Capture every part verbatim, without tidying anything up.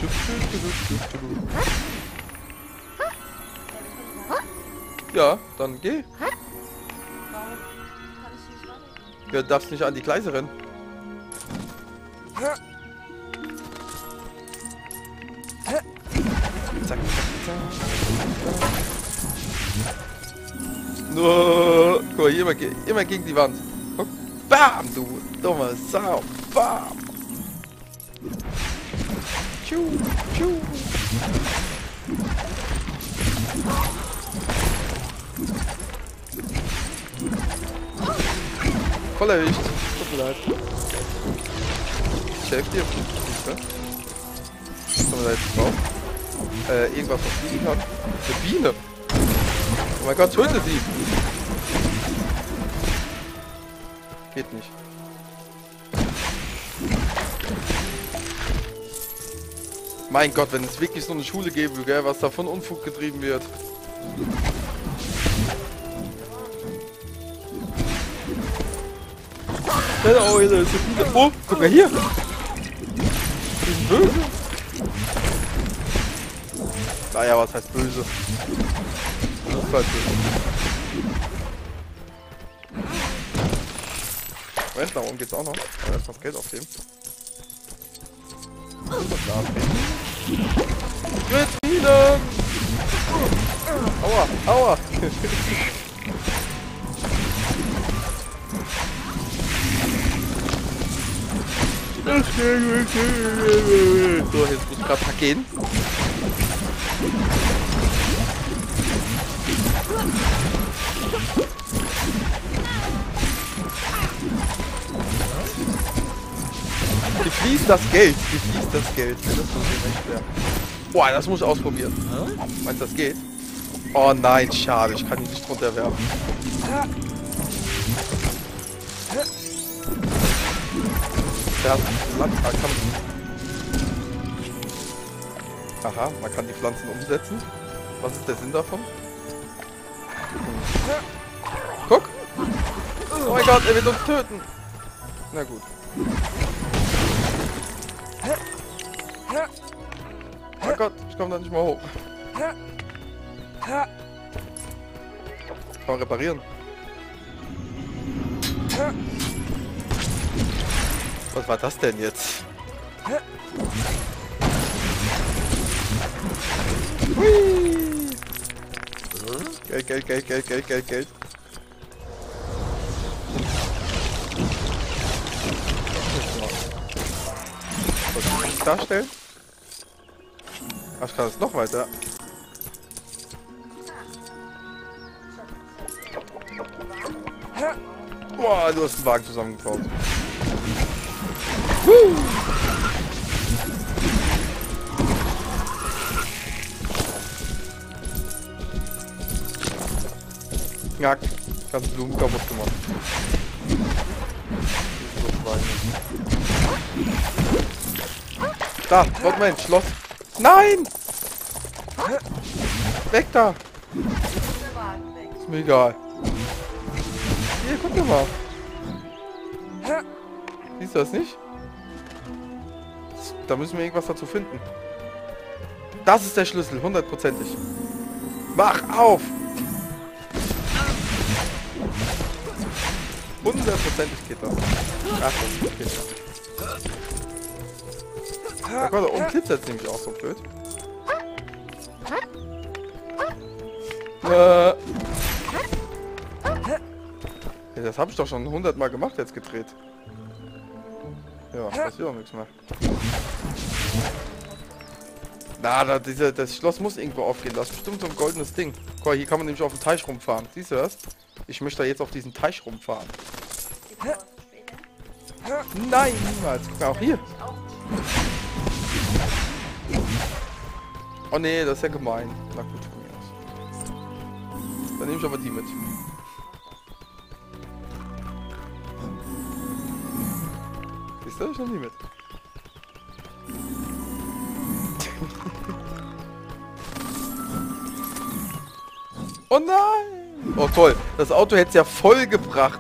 Ja, dann geh. Warum kann ich nicht weitergehen? Du darfst nicht an die Gleise rennen. Zack, zack, zack. No, guck mal, immer, ge immer gegen die Wand. Guck. Bam, du dumme Sau. Bam. Tschu, tschu. Voll erwischt. Tut mir leid. Ich helfe dir. Kommen wir da jetzt drauf? Äh, irgendwas, was fliegen kann. Eine Biene. Oh mein Gott, töte sie. Geht nicht. Mein Gott, wenn es wirklich so eine Schule gäbe, gell, was da von Unfug getrieben wird. Oh, hier ist eine Biene. Oh, guck mal hier. Die sind böse. Naja, was heißt böse? Das ist halt böse. Moment, da oben geht's auch noch. Aber erst mal das Geld aufheben. Jetzt wieder! Aua, aua! So, jetzt muss ich gerade gehen. Gefließt das Geld, gefließt das Geld. Das ist so echt schwer. Boah, das muss ich ausprobieren. Meinst du, das geht? Oh nein, schade, ich kann ihn nicht drunter werfen. Ja, man kann, aha, man kann die Pflanzen umsetzen. Was ist der Sinn davon? Guck! Oh mein Gott, er wird uns töten! Na gut. Oh Gott, ich komme da nicht mal hoch. Kann man reparieren. Was war das denn jetzt? Hui. Geld, Geld, Geld, Geld, Geld, Geld, Geld. Was kann ich darstellen? Ach, ich kann es noch weiter. Boah, du hast den Wagen zusammengebaut. Woo! Knack. Ganze Blumen kaputt gemacht. Da, dort Mensch, Schloss. Nein! Weg da! Ist mir egal. Hier, guck dir mal. Siehst du das nicht? Da müssen wir irgendwas dazu finden. Das ist der Schlüssel, hundertprozentig. Mach auf! Hundertprozentig geht das. Ach, das geht das. Da Gott, da oben klippt jetzt nämlich auch so blöd. Äh. Ja, das habe ich doch schon hundertmal gemacht, jetzt gedreht. Ja, passiert auch nichts mehr. Na, da, diese, das Schloss muss irgendwo aufgehen. Das ist bestimmt so ein goldenes Ding. Guck mal, hier kann man nämlich auf dem Teich rumfahren. Siehst du das? Ich möchte da jetzt auf diesen Teich rumfahren. Nein, niemals. Guck mal, auch hier. Oh nee, das ist ja gemein. Na gut, von mir aus. Dann nehme ich aber die mit. Siehst du? Ich nehme die mit. Oh nein! Oh toll, das Auto hätte es ja voll gebracht.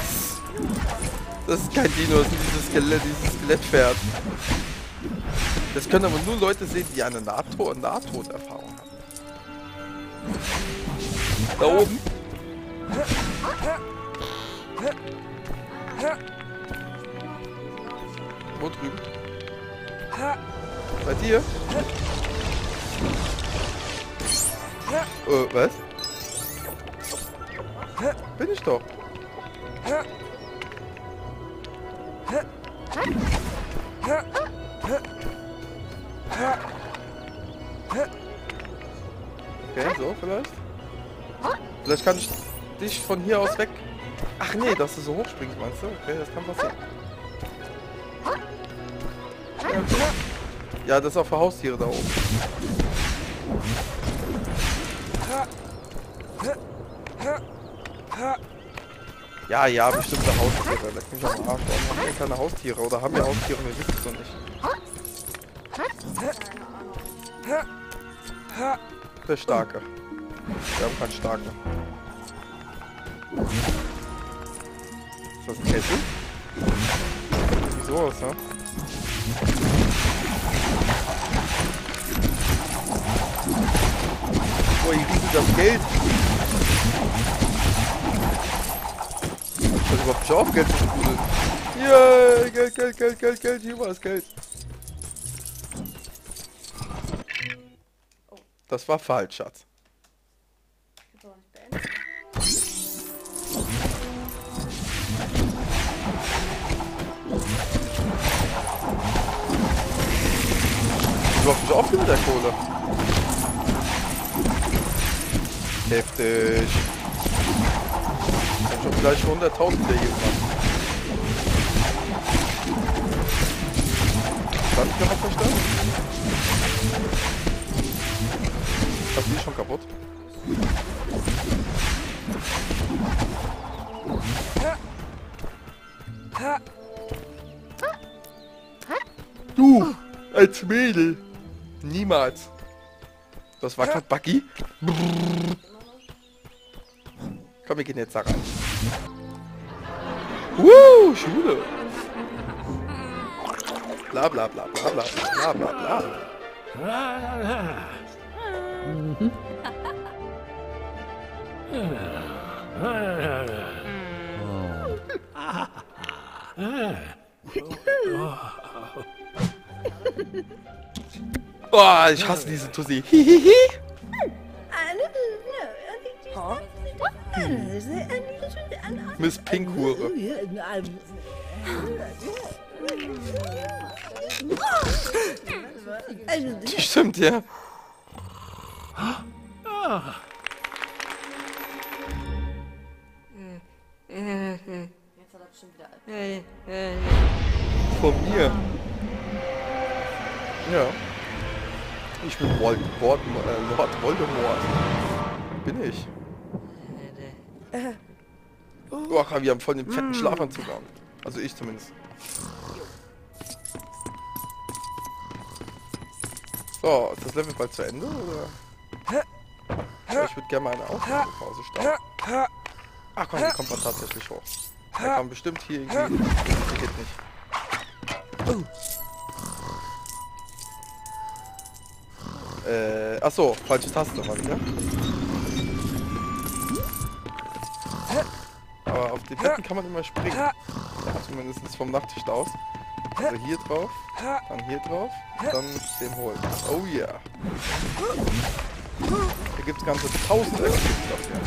Das ist kein Dino, das ist dieses Skelett, dieses Skelettpferd. Das können aber nur Leute sehen, die eine Nahto- und Nahtoderfahrung haben. Da oben. Wo drüben? Bei dir? Äh, was? Bin ich doch. Okay, so vielleicht. Vielleicht kann ich dich von hier aus weg... Ach nee, dass du so hoch springst, meinst du? Okay, das kann passieren. Ja, das ist auch für Haustiere da oben. Ja, ja, bestimmte Haustiere. Leck mich am Arsch. Warum haben wir keine Haustiere? Oder haben wir Haustiere und wir wissen es noch nicht? Der Starke. Wir haben keinen Starken. Ist das ein Kessel? Sieht so aus, ne? Oh, hier liegt das Geld. Ich weiß überhaupt nicht auf, Geld zu sprudeln. Yeah, Geld, Geld, Geld, Geld, Geld, hier war das Geld. Das war falsch, Schatz. Ich kann doch nicht beenden. Überhaupt nicht auf mit der Kohle. Heftig. Ich hab schon gleich hunderttausend der hier gemacht. Dann kann man verstanden. Hast du die schon kaputt? Du! Als Mädel! Niemals! Das war gerade Buggy. Komm, wir gehen jetzt da rein. Woo! Schule! Bla bla bla bla bla bla bla bla. Mhm. Oh, ich hasse diese Tussi. Hihihi. Miss Pink-Hure. Die stimmt, ja. Jetzt hat er bestimmt wieder alt. Von mir. Ja. Ich bin Vold Vold äh, Lord Voldemort. Bin ich. Oh, wir haben voll den fetten Schlafanzug an. Also ich zumindest. So, ist das Level bald zu Ende, oder? Ja, ich würde gerne mal eine Aufnahmepause starten. Ach komm, die kommt man tatsächlich hoch. Der kann bestimmt hier irgendwie... Hier geht nicht. Äh, achso, falsche Taste mal wieder. Aber auf die Betten kann man immer springen. Zumindest vom Nachttisch aus. Also hier drauf, dann hier drauf, dann den holen. Oh yeah. Hier gibt es ganze tausend Exits dafür.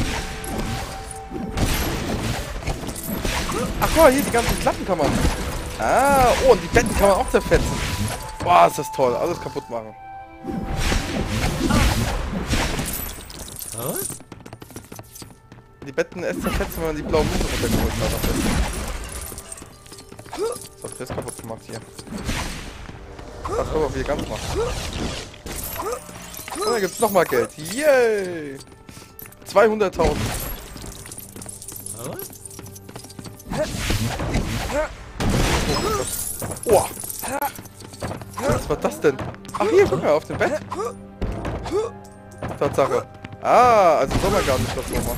Ach guck mal, hier die ganzen Klappen kann man. Ah, oh, und die Betten kann man auch zerfetzen. Boah, ist das toll. Alles kaputt machen. Die Betten erst zerfetzen, wenn man die blauen Muster runtergeholt hat. So, hab ich das kaputt gemacht hier. Das können wir wieder ganz machen. Und dann gibt's nochmal Geld. Yay! zweihunderttausend. Oh! Was war das denn? Ach hier, guck mal, auf dem Bett. Tatsache. Ah, also soll man gar nicht das so machen.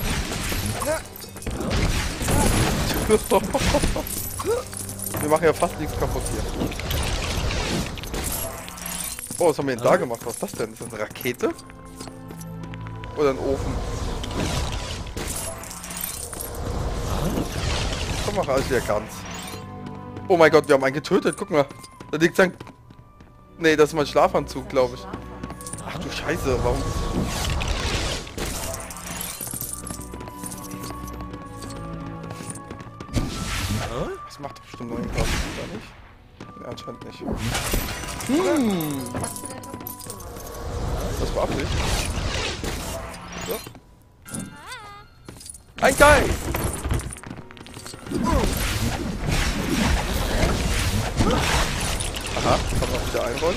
Wir machen ja fast nichts kaputt hier. Oh, was haben wir denn da gemacht? Was ist das denn? Ist das eine Rakete? Oder ein Ofen? Komm, mach alles wieder ganz. Oh mein Gott, wir haben einen getötet. Guck mal. Da liegt sein... Nee, das ist mein Schlafanzug, glaube ich. Ach du Scheiße, warum... Das macht doch bestimmt noch irgendwas, oder nicht? Nee, anscheinend nicht. Hm. Das war Absicht. So. Ein Geist! Aha, kann man wieder einrollen.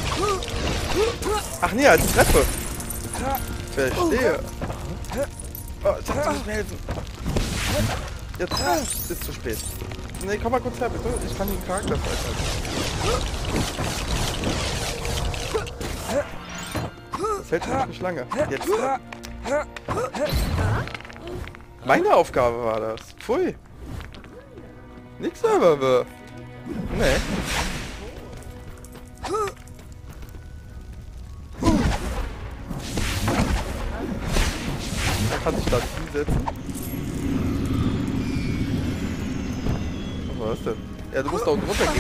Ach nee, als Treppe. Verstehe. Oh, ich dachte, du musst mir helfen. Jetzt ist zu spät. Nee, komm mal kurz her, bitte. Ich kann den Charakter freischalten. Das hält sich nicht lange. Jetzt. Meine Aufgabe war das. Pfui. Nix selber. Nee. Da kann sich da hinsetzen. Was war das denn? Ja, du musst da unten runtergehen.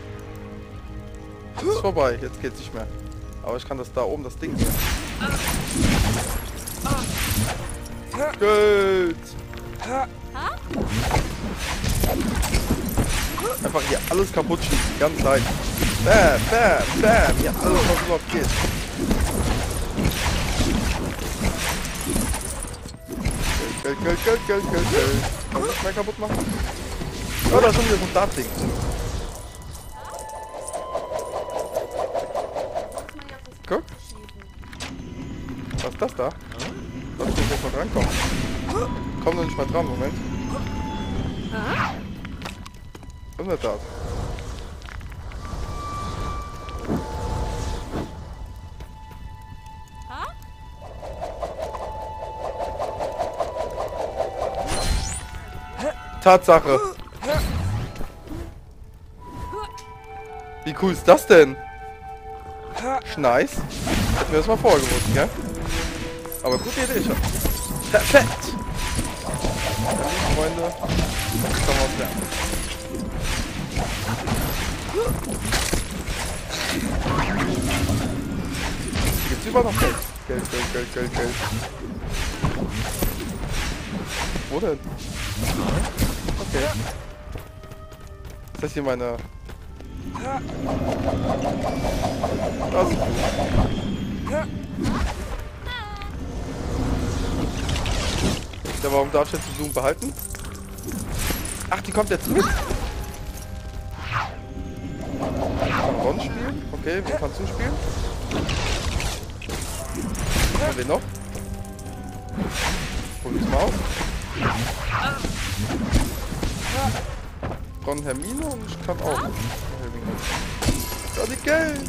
Ist vorbei, jetzt geht's nicht mehr. Aber ich kann das da oben, das Ding hier. Gut. Einfach hier alles kaputt schießen, die ganze Zeit. Bam, bam, bam. Hier alles, was überhaupt geht. Geld, Geld, Geld, Geld, Geld, Geld. Kann man das mehr kaputt machen? Oh, da ist schon wieder so ein Dart-Ding. Guck. Was ist das da? Soll ich nicht mal drankommen? Komm doch nicht mal dran, Moment. Was ist das? Tatsache. Wie cool ist das denn? Nice. Hätten wir das mal vorher gewusst, gell? Aber gute Idee schon. Perfekt. Ja, Freunde. Jetzt kommen wir aus der. Gibt's überall noch Geld? Geld, Geld, Geld, Geld, Geld. Wo denn? Okay. Ist das hier meine... Das ist gut. Ja, warum darf ich jetzt die Blumen behalten? Ach, die kommt jetzt mit. Ron spielen? Okay, wo kannst du spielen? Und wen noch? Hol ich mal auf. Ron, Hermine und ich kann auch. Da die Geld!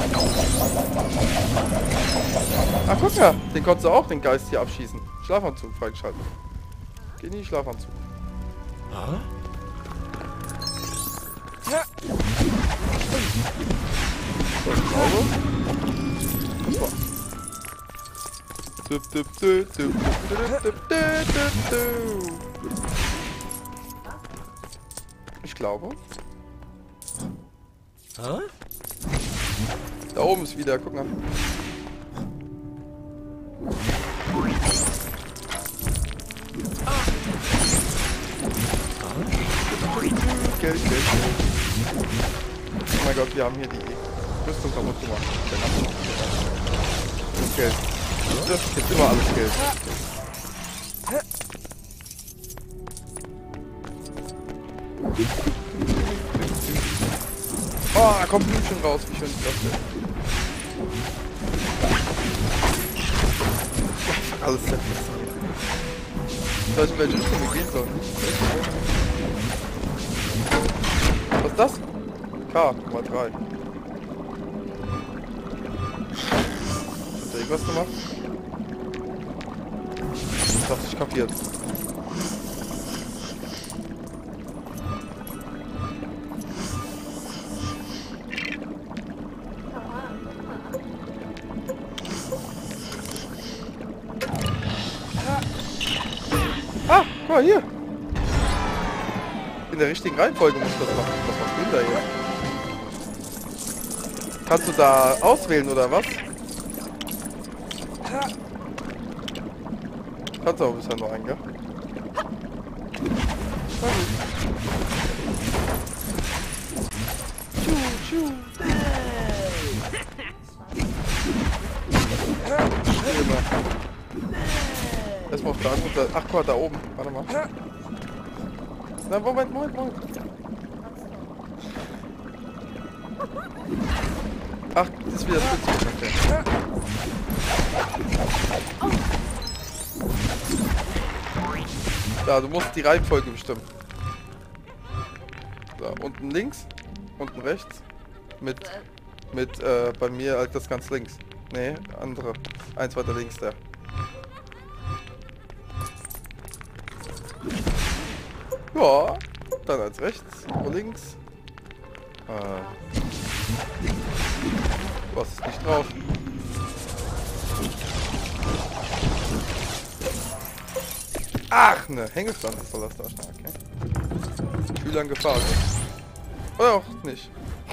Ach, guck mal, den konntest du auch, den Geist hier abschießen. Schlafanzug freigeschaltet. Geh in die Schlafanzug. Ah? Ja. So, ich glaube. Das war's. Dup, dup, dup, dup, dup, dup, dup, dup. Ich glaube. Hä? Da oben ist wieder, guck mal. Geld, Geld, Geld. Oh mein Gott, wir haben hier die Rüstung kaputt gemacht. Das ist Geld. Das gibt immer alles Geld. Oh, da kommt Blümchen raus. Wie schön ist das denn? Einfach alles zerfressen. Ich weiß nicht, in welche Richtung wir gehen sollen. Was ist das? K, Nummer drei. Hat da irgendwas gemacht? Ich hab's nicht kapiert. Guck mal hier. In der richtigen Reihenfolge muss das machen. Was machst du denn da hier? Kannst du da auswählen oder was? Kannst du auch bisher noch einen, gell? Na gut. Tschu, tschu. Erstmal auf der anderen Seite. Ach, guck mal, da oben. Warte mal. Na, Moment, Moment, Moment. Ach, das ist wieder spitzig. Okay. Ja, du musst die Reihenfolge bestimmen. So, unten links, unten rechts. Mit, mit, äh, bei mir halt das ganz links. Nee, andere. Eins weiter links, der. Ja, dann als rechts, oder links. Äh, du hast es nicht drauf. Ach, ne, Hängepflanze soll das da stehen, okay. Schüler in Gefahr. Oder auch nicht.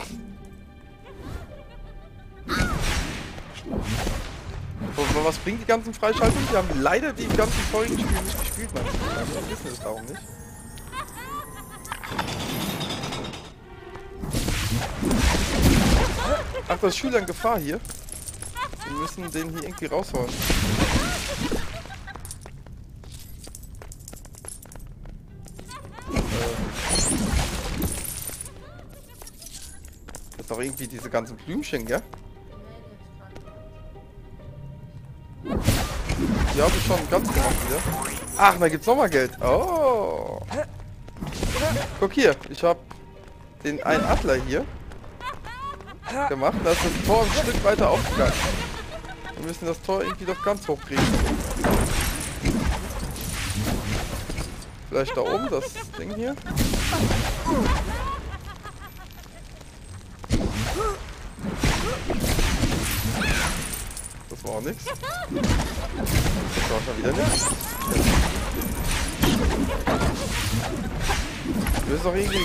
Was bringt die ganzen Freischaltungen? Die haben leider die ganzen vorigen Spiele nicht gespielt, man. Wir wissen es darum nicht. Ach, das ist Schüler in Gefahr hier. Wir müssen den hier irgendwie rausholen. Das ist doch irgendwie diese ganzen Blümchen, gell? Die habe ich schon ganz gemacht wieder. Ach, da gibt's nochmal Geld. Oh. Guck hier, ich habe den einen Adler hier gemacht. Da ist das Tor ein Stück weiter aufgegangen. Wir müssen das Tor irgendwie doch ganz hoch kriegen. Vielleicht da oben das Ding hier. Das war auch nichts. Das war schon wieder nichts. Du bist doch irgendwie...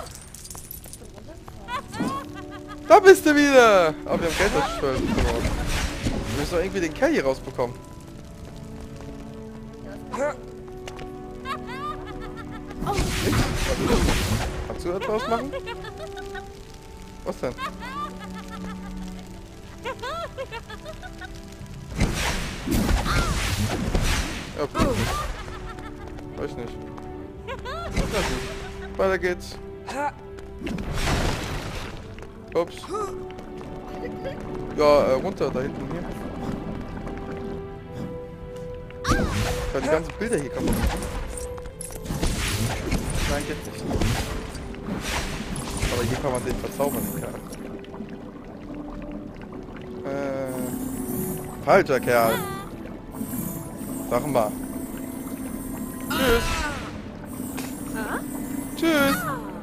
Da bist du wieder! Aber wir haben Geld ausgestellt. Wir müssen doch irgendwie den Kerl hier rausbekommen. Nichts? Also, kannst du etwas machen? Was denn? Ja, okay. Weiß nicht. Na gut. Weiter geht's. Ups. Ja, äh, runter, da hinten hier. Ich kann die ganzen Bilder hier kaputt machen. Nein, geht nicht. Aber hier kann man den verzaubern, den Kerl. Äh, falscher Kerl. Sag mal. Tschüss. Tschüss.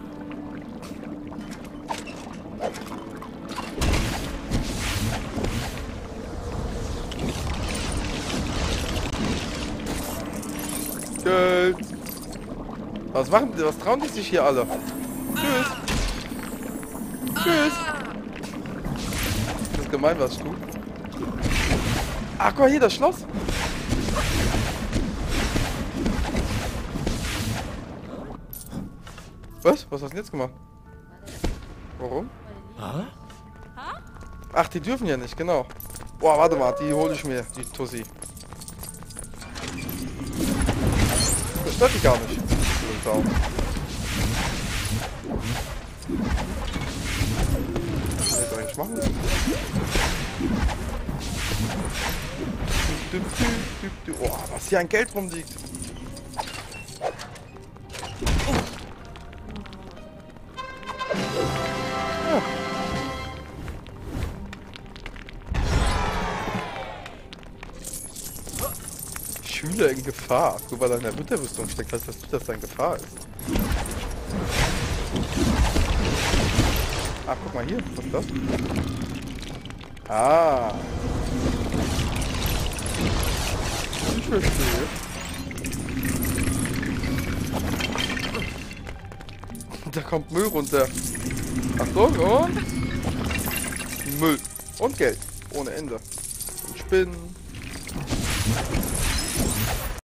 Geld. Was machen die? Was trauen die sich hier alle? Tschüss. Tschüss. Das ist gemein, was ich tue. Ach, guck mal hier, das Schloss. Was? Was hast du denn jetzt gemacht? Warum? Ach, die dürfen ja nicht, genau. Boah, warte mal, die hole ich mir, die Tussi. Das stört die gar nicht. Was soll ich eigentlich machen? Oh, was hier an Geld rumliegt. Ja. Schüler in Gefahr. Nur weil er in der Winterrüstung steckt, heißt das nicht, dass er in Gefahr ist. Ach, guck mal hier. Was ist das? Ah. Ich verstehe. Da kommt Müll runter. Achtung, und... Müll. Und Geld. Ohne Ende. Und Spinnen.